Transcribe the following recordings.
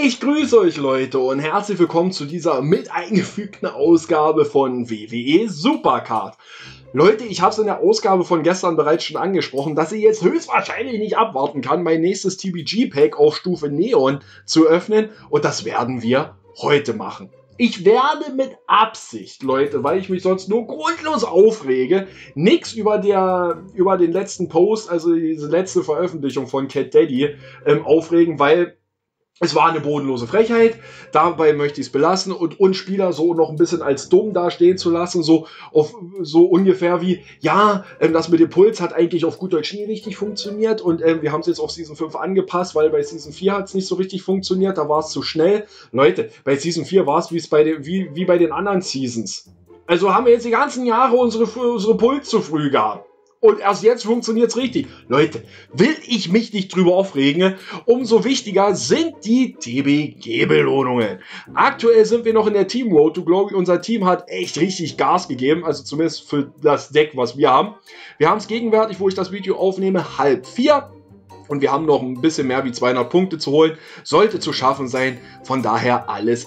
Ich grüße euch Leute und herzlich willkommen zu dieser mit eingefügten Ausgabe von WWE Supercard. Leute, ich habe es in der Ausgabe von gestern bereits schon angesprochen, dass ich jetzt höchstwahrscheinlich nicht abwarten kann, mein nächstes TBG-Pack auf Stufe Neon zu öffnen, und das werden wir heute machen. Ich werde mit Absicht, Leute, weil ich mich sonst nur grundlos aufrege, nichts über den letzten Post, also diese letzte Veröffentlichung von Cat Daddy, aufregen, weil es war eine bodenlose Frechheit. Dabei möchte ich es belassen und uns Spieler so noch ein bisschen als dumm dastehen zu lassen, so ungefähr wie, ja, das mit dem Puls hat eigentlich auf gut Deutsch nie richtig funktioniert und wir haben es jetzt auf Season 5 angepasst, weil bei Season 4 hat es nicht so richtig funktioniert, da war es zu schnell. Leute, bei Season 4 war es wie bei den anderen Seasons. Also haben wir jetzt die ganzen Jahre unsere Puls zu früh gehabt. Und erst jetzt funktioniert es richtig. Leute, will ich mich nicht drüber aufregen, umso wichtiger sind die TBG-Belohnungen. Aktuell sind wir noch in der Team Road to Glory. Unser Team hat echt richtig Gas gegeben, also zumindest für das Deck, was wir haben. Wir haben es gegenwärtig, wo ich das Video aufnehme, 3:30. Und wir haben noch ein bisschen mehr wie 200 Punkte zu holen. Sollte zu schaffen sein. Von daher alles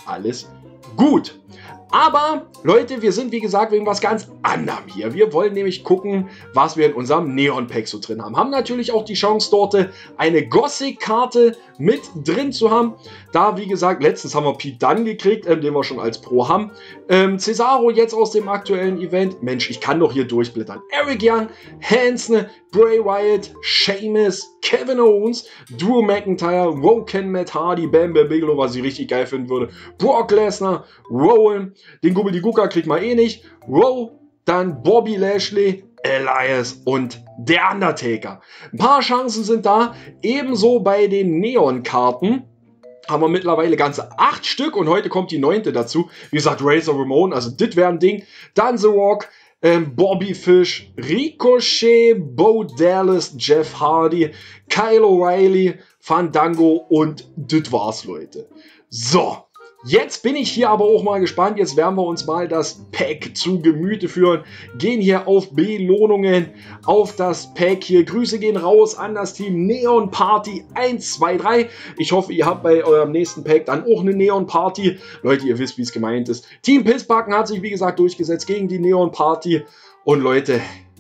gut. Aber, Leute, wir sind, wie gesagt, wegen was ganz anderem hier. Wir wollen nämlich gucken, was wir in unserem Neon-Pack so drin haben. Haben natürlich auch die Chance, dort eine Gothic-Karte mit drin zu haben. Da, wie gesagt, letztens haben wir Pete Dunne gekriegt, den wir schon als Pro haben. Cesaro jetzt aus dem aktuellen Event. Mensch, ich kann doch hier durchblättern. Eric Young, Hanson, Bray Wyatt, Sheamus, Kevin Owens, Drew McIntyre, Woken, Matt Hardy, Bam Bam Bigelow, was ich richtig geil finden würde, Brock Lesnar, Rowan, den Gubbel-die-Gucker kriegt man eh nicht, Rowe, dann Bobby Lashley, Elias und der Undertaker. Ein paar Chancen sind da, ebenso bei den Neon-Karten. Haben wir mittlerweile ganze 8 Stück und heute kommt die 9. dazu. Wie gesagt, Razor Ramon, also das wäre ein Ding. Dann The Rock, Bobby Fish, Ricochet, Bo Dallas, Jeff Hardy, Kyle O'Reilly, Fandango und das war's, Leute. So, jetzt bin ich hier aber auch mal gespannt. Jetzt werden wir uns mal das Pack zu Gemüte führen. Gehen hier auf Belohnungen, auf das Pack hier. Grüße gehen raus an das Team Neon Party 123. Ich hoffe, ihr habt bei eurem nächsten Pack dann auch eine Neon Party. Leute, ihr wisst, wie es gemeint ist. Team Pissbacken hat sich, wie gesagt, durchgesetzt gegen die Neon Party. Und Leute,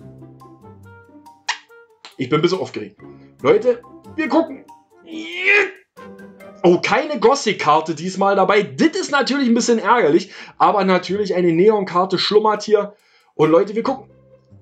ich bin ein bisschen aufgeregt. Leute, wir gucken. Oh, keine Gothic-Karte diesmal dabei. Das ist natürlich ein bisschen ärgerlich. Aber natürlich eine Neon-Karte schlummert hier. Und Leute, wir gucken.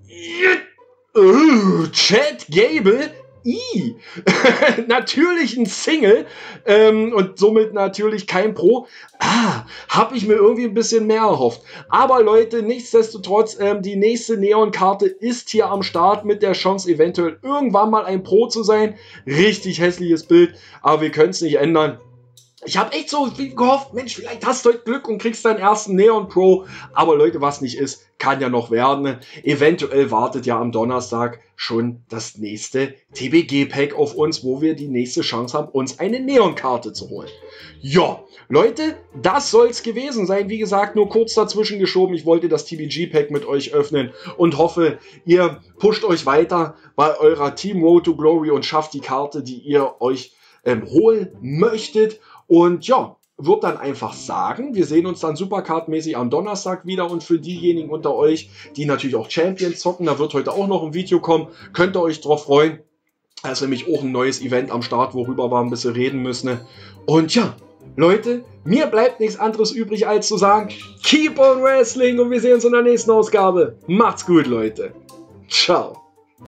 Chad Gable. Natürlich ein Single. Und somit natürlich kein Pro. Habe ich mir irgendwie ein bisschen mehr erhofft. Aber Leute, nichtsdestotrotz, die nächste Neon-Karte ist hier am Start mit der Chance, eventuell irgendwann mal ein Pro zu sein. Richtig hässliches Bild, aber wir können es nicht ändern. Ich habe echt so viel gehofft, Mensch, vielleicht hast du heute Glück und kriegst deinen ersten Neon Pro. Aber Leute, was nicht ist, kann ja noch werden. Eventuell wartet ja am Donnerstag schon das nächste TBG-Pack auf uns, wo wir die nächste Chance haben, uns eine Neon-Karte zu holen. Ja, Leute, das soll's gewesen sein. Wie gesagt, nur kurz dazwischen geschoben. Ich wollte das TBG-Pack mit euch öffnen und hoffe, ihr pusht euch weiter bei eurer Team Road to Glory und schafft die Karte, die ihr euch holen möchtet. Und ja, würde dann einfach sagen, wir sehen uns dann Supercard-mäßig am Donnerstag wieder. Und für diejenigen unter euch, die natürlich auch Champions zocken, da wird heute auch noch ein Video kommen, könnt ihr euch drauf freuen. Da ist nämlich auch ein neues Event am Start, worüber wir ein bisschen reden müssen. Und ja, Leute, mir bleibt nichts anderes übrig, als zu sagen, keep on wrestling, und wir sehen uns in der nächsten Ausgabe. Macht's gut, Leute. Ciao.